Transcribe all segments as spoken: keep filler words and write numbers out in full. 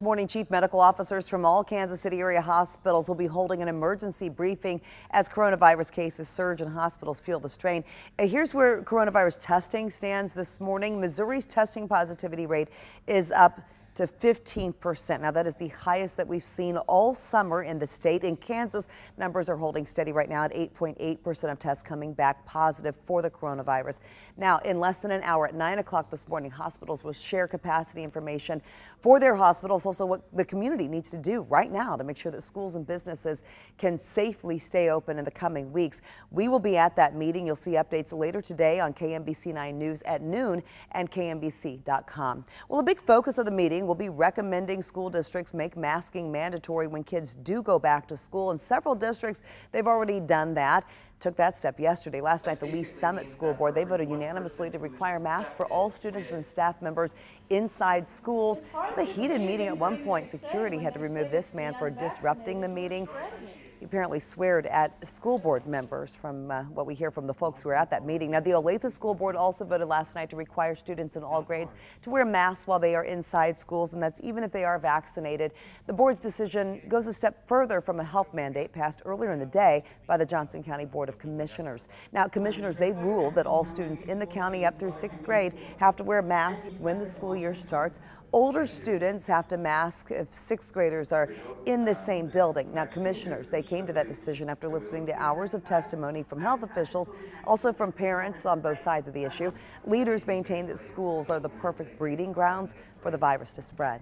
Morning, chief medical officers from all Kansas City area hospitals will be holding an emergency briefing as coronavirus cases surge and hospitals feel the strain. Uh, Here's where coronavirus testing stands this morning. Missouri's testing positivity rate is up to fifteen percent. Now, that is the highest that we've seen all summer in the state. In Kansas, numbers are holding steady right now at eight point eight percent of tests coming back positive for the coronavirus. Now, in less than an hour at nine o'clock this morning, hospitals will share capacity information for their hospitals, also what the community needs to do right now to make sure that schools and businesses can safely stay open in the coming weeks. We will be at that meeting. You'll see updates later today on K M B C nine News at noon and K M B C dot com. Well, a big focus of the meeting will be recommending school districts make masking mandatory when kids do go back to school. In several districts, they've already done that. Took that step yesterday. Last night, the Lee Summit School Board, they voted unanimously to require masks for all students and staff members inside schools. It was a heated meeting at one point. Security had to remove this man for disrupting the meeting. He apparently sweared at school board members from uh, what we hear from the folks who were at that meeting. Now, the Olathe School Board also voted last night to require students in all grades to wear masks while they are inside schools, and that's even if they are vaccinated. The board's decision goes a step further from a health mandate passed earlier in the day by the Johnson County Board of Commissioners. Now, commissioners, they ruled that all students in the county up through sixth grade have to wear masks when the school year starts. Older students have to mask if sixth graders are in the same building. Now, commissioners, they came to that decision after listening to hours of testimony from health officials, also from parents on both sides of the issue. Leaders maintain that schools are the perfect breeding grounds for the virus to spread.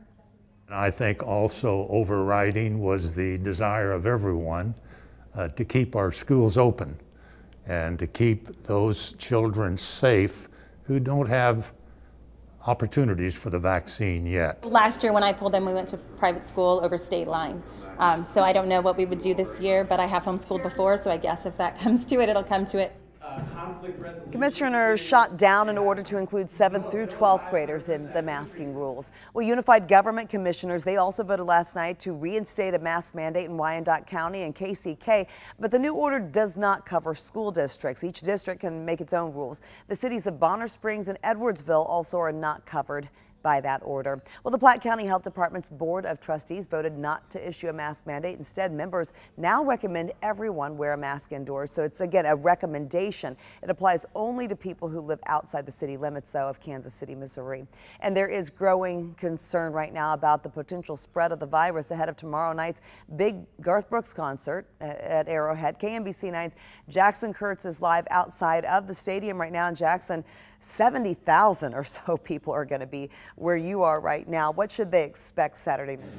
I think also overriding was the desire of everyone uh, to keep our schools open and to keep those children safe who don't have opportunities for the vaccine yet. Last year when I pulled them, we went to private school over state line. Um, so I don't know what we would do this year, but I have homeschooled before, so I guess if that comes to it, it'll come to it. Uh, Commissioners shot down an order to include seventh through twelfth graders in the masking rules. Well, Unified Government Commissioners, they also voted last night to reinstate a mask mandate in Wyandotte County and K C K, but the new order does not cover school districts. Each district can make its own rules. The cities of Bonner Springs and Edwardsville also are not covered by that order. Well, the Platte County Health Department's Board of Trustees voted not to issue a mask mandate. Instead, members now recommend everyone wear a mask indoors. So it's, again, a recommendation. It applies only to people who live outside the city limits, though, of Kansas City, Missouri. And there is growing concern right now about the potential spread of the virus ahead of tomorrow night's big Garth Brooks concert at Arrowhead. K M B C nine's Jackson Kurtz is live outside of the stadium right now in Jackson. seventy thousand or so people are going to be where you are right now. What should they expect Saturday night?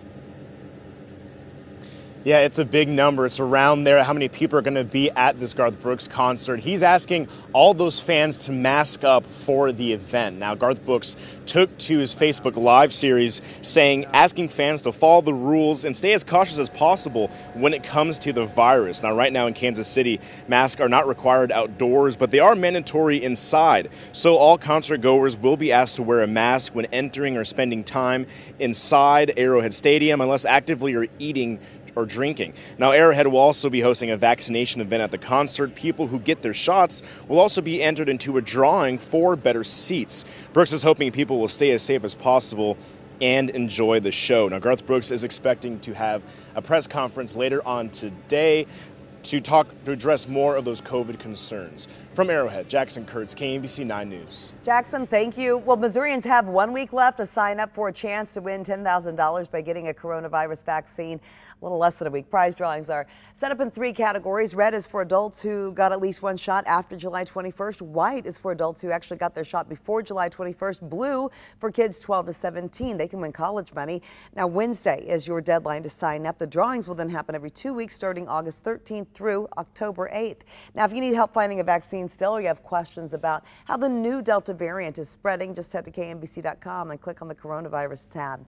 Yeah, it's a big number. It's around there. How many people are going to be at this Garth Brooks concert? He's asking all those fans to mask up for the event. Now, Garth Brooks took to his Facebook Live series saying, asking fans to follow the rules and stay as cautious as possible when it comes to the virus. Now, right now in Kansas City, masks are not required outdoors, but they are mandatory inside. So all concert goers will be asked to wear a mask when entering or spending time inside Arrowhead Stadium, unless actively or eating or drinking. Now, Arrowhead will also be hosting a vaccination event at the concert. People who get their shots will also be entered into a drawing for better seats. Brooks is hoping people will stay as safe as possible and enjoy the show. Now, Garth Brooks is expecting to have a press conference later on today to talk to address more of those COVID concerns. From Arrowhead, Jackson Kurtz, K M B C nine News. Jackson, thank you. Well, Missourians have one week left to sign up for a chance to win ten thousand dollars by getting a coronavirus vaccine. A little less than a week. Prize drawings are set up in three categories. Red is for adults who got at least one shot after July twenty-first. White is for adults who actually got their shot before July twenty-first. Blue for kids twelve to seventeen. They can win college money. Now, Wednesday is your deadline to sign up. The drawings will then happen every two weeks starting August thirteenth through October eighth. Now, if you need help finding a vaccine still, or you have questions about how the new Delta variant is spreading, just head to K M B C dot com and click on the coronavirus tab.